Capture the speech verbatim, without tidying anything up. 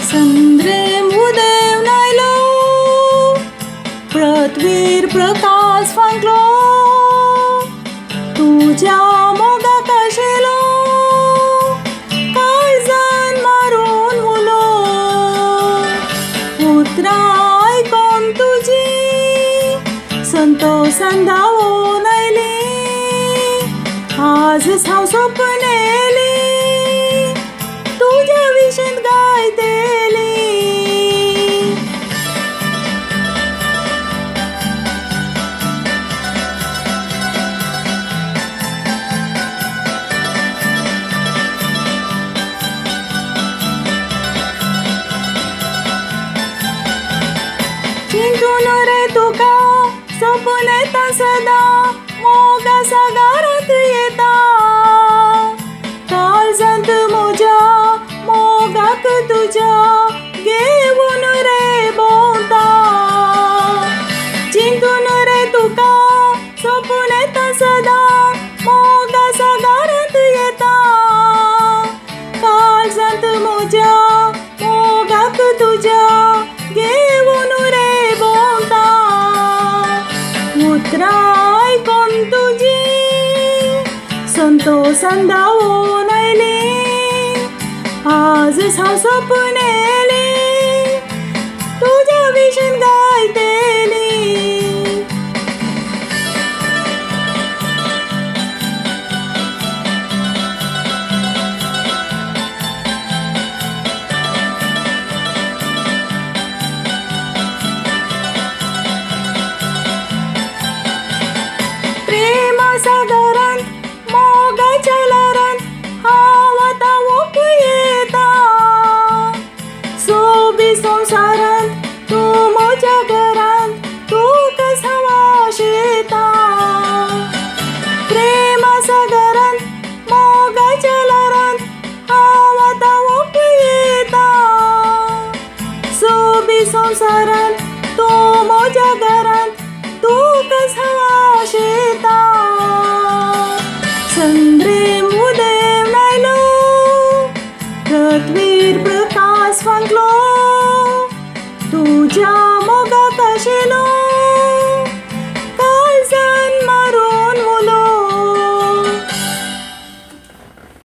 संद्रेम उदेव नायलो, पृथ्वीर प्रकाश फांकलो, तुझ्या मोगाक आशेलो, काळजान मारून मुलो, उतरां आयकोन तुजी संतोषान धांवून आयली, आजच हांव सोपनेली, तुझ्या विशीं गायतेली. चिंतून रे तुका सोपून येता सदा, मोगा सागारांत येता, काळजांत म्हज्या मोगाक तुज्या घेऊन रे भोंवता. चिंतून रे तुका सोपून येता सदा, मोगा सागारांत येता, काळजांत म्हज्या मोगाक तुज्या घेऊन रे भोंवता. उतरां आयकोन तुजी संतोषान धांवून आयली, आजच हांव सोपनेली, तुझ्या विशीं गायतेली. प्रेम सागरांत मोगाच्या लारांत हांव आतां वोकूं येता, सोबी संवसारांत तूं म्हज्या घरांत तुकाच हांव आशेता. प्रेम सागरांत मोगाच्या लारांत हांव आतां वोकूं येता, सोबी संवसारांत तूं म्हज्या घरांत तुकाच हांव आशेता. संद्रेम उदेव नायलो, पृथ्वीर प्रकाश फांकलो, तुज्या